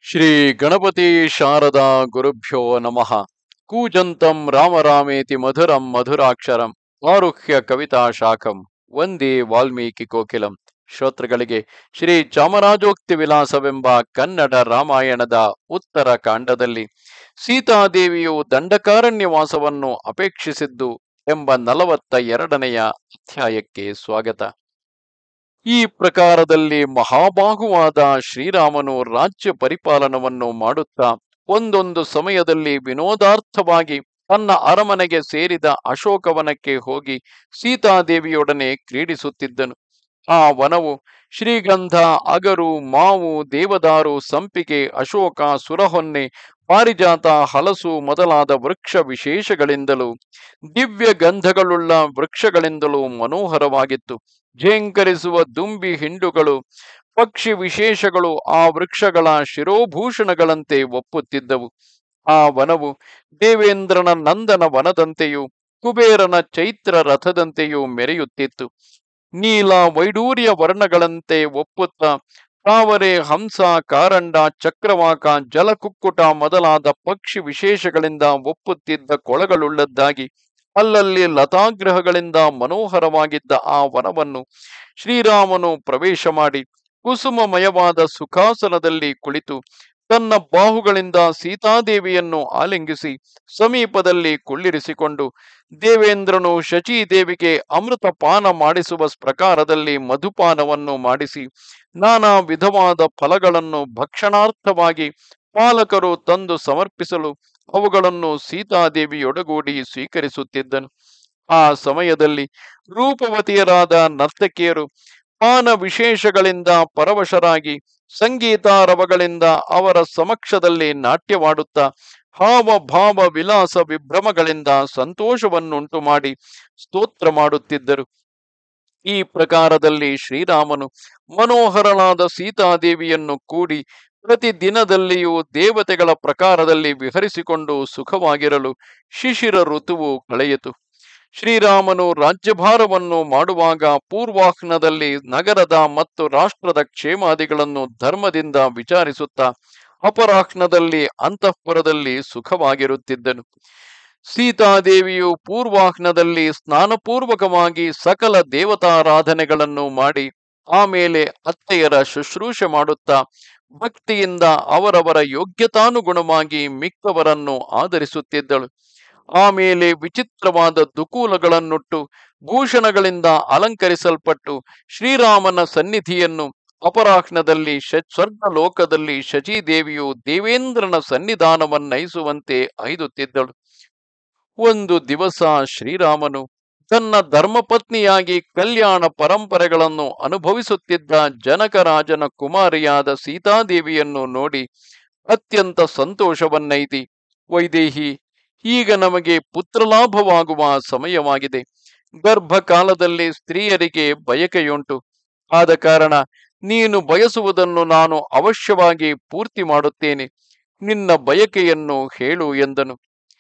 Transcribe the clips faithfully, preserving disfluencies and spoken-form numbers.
ಶ್ರೀ ಗಣಪತಿ ಶಾರದಾ ಗುರುಭ್ಯೋ ನಮಃ. ಕೂಜಂತಂ ರಾಮ ರಾಮೇತಿ ಮಧುರಂ ಮಧುರಾಕ್ಷರಂ ಆರುಹ್ಯ ಕವಿತಾ ಶಾಖಂ ವಂದೇ ವಾಲ್ಮೀಕಿ ಕೋಕಿಲಂ. ಶ್ರೋತೃಗಳಿಗೆ ಶ್ರೀ ಚಾಮರಾಜೋಕ್ತಿ ವಿಲಾಸವೆಂಬ ಕನ್ನಡ ರಾಮಾಯಣದ ಉತ್ತರ ಕಾಂಡದಲ್ಲಿ ಸೀತಾದೇವಿಯು ದಂಡಕಾರಣ್ಯವಾಸವನ್ನು ಅಪೇಕ್ಷಿಸಿದ್ದು ಎಂಬ ನಲವತ್ತ ಎರಡನೆಯ ಅಧ್ಯಾಯಕ್ಕೆ ಸ್ವಾಗತ. ಈ ಪ್ರಕಾರದಲ್ಲಿ ಮಹಾಬಾಹುವಾದ ಶ್ರೀರಾಮನು ರಾಜ್ಯ ಪರಿಪಾಲನವನ್ನು ಮಾಡುತ್ತಾ ಒಂದೊಂದು ಸಮಯದಲ್ಲಿ ವಿನೋದಾರ್ಥವಾಗಿ ತನ್ನ ಅರಮನೆಗೆ ಸೇರಿದ ಅಶೋಕವನಕ್ಕೆ ಹೋಗಿ ಸೀತಾದೇವಿಯೊಡನೆ ಕ್ರೀಡಿಸುತ್ತಿದ್ದನು. ಆ ವನವು ಶ್ರೀಗಂಧ, ಅಗರು, ಮಾವು, ದೇವದಾರು, ಸಂಪಿಗೆ, ಅಶೋಕ, ಸುರಹೊನ್ನೆ, ಪಾರಿಜಾತ, ಹಲಸು ಮೊದಲಾದ ವೃಕ್ಷ ವಿಶೇಷಗಳಿಂದಲೂ ದಿವ್ಯ ಗಂಧಗಳುಳ್ಳ ವೃಕ್ಷಗಳಿಂದಲೂ ಮನೋಹರವಾಗಿತ್ತು. ಝೇಂಕರಿಸುವ ದುಂಬಿ ಹಿಂಡುಗಳು, ಪಕ್ಷಿ ವಿಶೇಷಗಳು ಆ ವೃಕ್ಷಗಳ ಶಿರೋಭೂಷಣಗಳಂತೆ ಒಪ್ಪುತ್ತಿದ್ದವು. ಆ ವನವು ದೇವೇಂದ್ರನ ನಂದನ ವನದಂತೆಯೂ ಕುಬೇರನ ಚೈತ್ರ ರಥದಂತೆಯೂ ಮೆರೆಯುತ್ತಿತ್ತು. ನೀಲ ವೈಡೂರ್ಯ ವರ್ಣಗಳಂತೆ ಒಪ್ಪುತ್ತಾ ತಾವರೆ, ಹಂಸ, ಕಾರಂಡ, ಚಕ್ರವಾಕ, ಜಲಕುಕ್ಕುಟ ಮೊದಲಾದ ಪಕ್ಷಿ ವಿಶೇಷಗಳಿಂದ ಒಪ್ಪುತ್ತಿದ್ದ ಕೊಳಗಳುಳ್ಳದ್ದಾಗಿ ಅಲ್ಲಲ್ಲಿ ಲತಾಗ್ರಹಗಳಿಂದ ಮನೋಹರವಾಗಿದ್ದ ಆ ವನವನ್ನು ಶ್ರೀರಾಮನು ಪ್ರವೇಶ ಮಾಡಿ ಕುಸುಮಮಯವಾದ ಸುಖಾಸನದಲ್ಲಿ ಕುಳಿತು ತನ್ನ ಬಾಹುಗಳಿಂದ ಸೀತಾದೇವಿಯನ್ನು ಆಲಿಂಗಿಸಿ ಸಮೀಪದಲ್ಲಿ ಕುಳ್ಳಿರಿಸಿಕೊಂಡು ದೇವೇಂದ್ರನು ಶಚೀದೇವಿಗೆ ಅಮೃತ ಪಾನ ಮಾಡಿಸುವ ಪ್ರಕಾರದಲ್ಲಿ ಮಧುಪಾನವನ್ನು ಮಾಡಿಸಿ ನಾನಾ ವಿಧವಾದ ಫಲಗಳನ್ನು ಭಕ್ಷಣಾರ್ಥವಾಗಿ ಪಾಲಕರು ತಂದು ಸಮರ್ಪಿಸಲು ಅವುಗಳನ್ನು ಸೀತಾದೇವಿಯೊಡಗೂಡಿ ಸ್ವೀಕರಿಸುತ್ತಿದ್ದನು. ಆ ಸಮಯದಲ್ಲಿ ರೂಪವತಿಯರಾದ ನರ್ತಕಿಯರು ಪಾನ ವಿಶೇಷಗಳಿಂದ ಪರವಶರಾಗಿ ಸಂಗೀತಾರವಗಳಿಂದ ಅವರ ಸಮಕ್ಷದಲ್ಲಿ ನಾಟ್ಯವಾಡುತ್ತಾ ಹಾವ ಭಾವ ವಿಲಾಸ ವಿಭ್ರಮಗಳಿಂದ ಸಂತೋಷವನ್ನುಂಟು ಮಾಡಿ ಸ್ತೋತ್ರ ಮಾಡುತ್ತಿದ್ದರು. ಈ ಪ್ರಕಾರದಲ್ಲಿ ಶ್ರೀರಾಮನು ಮನೋಹರನಾದ ಸೀತಾದೇವಿಯನ್ನು ಕೂಡಿ ಪ್ರತಿ ದಿನದಲ್ಲಿಯೂ ದೇವತೆಗಳ ಪ್ರಕಾರದಲ್ಲಿ ವಿಹರಿಸಿಕೊಂಡು ಸುಖವಾಗಿರಲು ಶಿಶಿರ ಋತುವು ಕಳೆಯಿತು. ಶ್ರೀರಾಮನು ರಾಜ್ಯಭಾರವನ್ನು ಮಾಡುವಾಗ ಪೂರ್ವಾಹ್ನದಲ್ಲಿ ನಗರದ ಮತ್ತು ರಾಷ್ಟ್ರದ ಕ್ಷೇಮಾದಿಗಳನ್ನು ಧರ್ಮದಿಂದ ವಿಚಾರಿಸುತ್ತಾ ಅಪರಾಹ್ನದಲ್ಲಿ ಅಂತಃಪುರದಲ್ಲಿ ಸುಖವಾಗಿರುತ್ತಿದ್ದನು. ಸೀತಾದೇವಿಯು ಪೂರ್ವಾಹ್ನದಲ್ಲಿ ಸ್ನಾನಪೂರ್ವಕವಾಗಿ ಸಕಲ ದೇವತಾರಾಧನೆಗಳನ್ನು ಮಾಡಿ ಆಮೇಲೆ ಅತ್ತೆಯರ ಶುಶ್ರೂಷೆ ಮಾಡುತ್ತಾ ಭಕ್ತಿಯಿಂದ ಅವರವರ ಯೋಗ್ಯತಾನುಗುಣವಾಗಿ ಮಿಕ್ಕವರನ್ನು ಆದರಿಸುತ್ತಿದ್ದಳು. ಆಮೇಲೆ ವಿಚಿತ್ರವಾದ ದುಕೂಲಗಳನ್ನುಟ್ಟು ಭೂಷಣಗಳಿಂದ ಅಲಂಕರಿಸಲ್ಪಟ್ಟು ಶ್ರೀರಾಮನ ಸನ್ನಿಧಿಯನ್ನು ಅಪರಾಹ್ನದಲ್ಲಿ ಸ್ವರ್ಗ ಲೋಕದಲ್ಲಿ ಶಚೀದೇವಿಯು ದೇವೇಂದ್ರನ ಸನ್ನಿಧಾನವನ್ನೈಸುವಂತೆ ಐದುತ್ತಿದ್ದಳು. ಒಂದು ದಿವಸ ಶ್ರೀರಾಮನು ತನ್ನ ಧರ್ಮಪತ್ನಿಯಾಗಿ ಕಲ್ಯಾಣ ಪರಂಪರೆಗಳನ್ನು ಅನುಭವಿಸುತ್ತಿದ್ದ ಜನಕರಾಜನ ಕುಮಾರಿಯಾದ ಸೀತಾದೇವಿಯನ್ನು ನೋಡಿ ಅತ್ಯಂತ ಸಂತೋಷವನ್ನೈತಿ, ವೈದೇಹಿ, ಈಗ ನಮಗೆ ಪುತ್ರಲಾಭವಾಗುವ ಸಮಯವಾಗಿದೆ. ಗರ್ಭಕಾಲದಲ್ಲಿ ಸ್ತ್ರೀಯರಿಗೆ ಬಯಕೆಯುಂಟು. ಆದ ಕಾರಣ ನೀನು ಬಯಸುವುದನ್ನು ನಾನು ಅವಶ್ಯವಾಗಿ ಪೂರ್ತಿ ಮಾಡುತ್ತೇನೆ. ನಿನ್ನ ಬಯಕೆಯನ್ನು ಹೇಳು ಎಂದನು.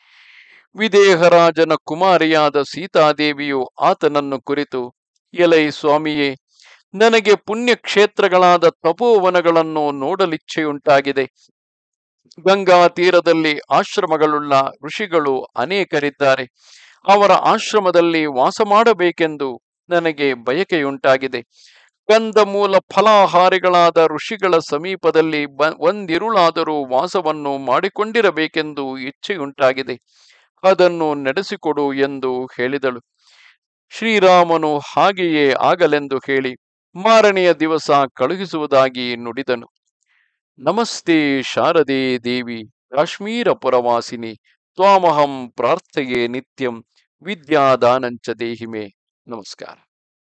ವಿದೇಹರಾಜನ ಕುಮಾರಿಯಾದ ಸೀತಾದೇವಿಯು ಆತನನ್ನು ಕುರಿತು, ಎಲೈ ಸ್ವಾಮಿಯೇ, ನನಗೆ ಪುಣ್ಯಕ್ಷೇತ್ರಗಳಾದ ತಪೋವನಗಳನ್ನು ನೋಡಲಿಚ್ಛೆಯುಂಟಾಗಿದೆ. ಗಂಗಾ ತೀರದಲ್ಲಿ ಆಶ್ರಮಗಳುಳ್ಳ ಋಷಿಗಳು ಅನೇಕರಿದ್ದಾರೆ. ಅವರ ಆಶ್ರಮದಲ್ಲಿ ವಾಸ ಮಾಡಬೇಕೆಂದು ನನಗೆ ಬಯಕೆಯುಂಟಾಗಿದೆ. ಕಂದ ಮೂಲ ಫಲಾಹಾರಿಗಳಾದ ಋಷಿಗಳ ಸಮೀಪದಲ್ಲಿ ಬ ಒಂದಿರುಳಾದರೂ ವಾಸವನ್ನು ಮಾಡಿಕೊಂಡಿರಬೇಕೆಂದು ಇಚ್ಛೆಯುಂಟಾಗಿದೆ. ಅದನ್ನು ನಡೆಸಿಕೊಡು ಎಂದು ಹೇಳಿದಳು. ಶ್ರೀರಾಮನು ಹಾಗೆಯೇ ಆಗಲೆಂದು ಹೇಳಿ ಮಾರನೆಯ ದಿವಸ ಕಳುಹಿಸುವುದಾಗಿ ನುಡಿದನು. ನಮಸ್ತೆ ಶಾರದೆ ದೇವಿ ಕಾಶ್ಮೀರ ಪುರವಾಸಿನಿ, ತ್ವಾಮಹಂ ಪ್ರಾರ್ಥಯೇ ನಿತ್ಯಂ ವಿದ್ಯಾದಾನಂಚ ದೇಹಿಮೆ. ನಮಸ್ಕಾರ.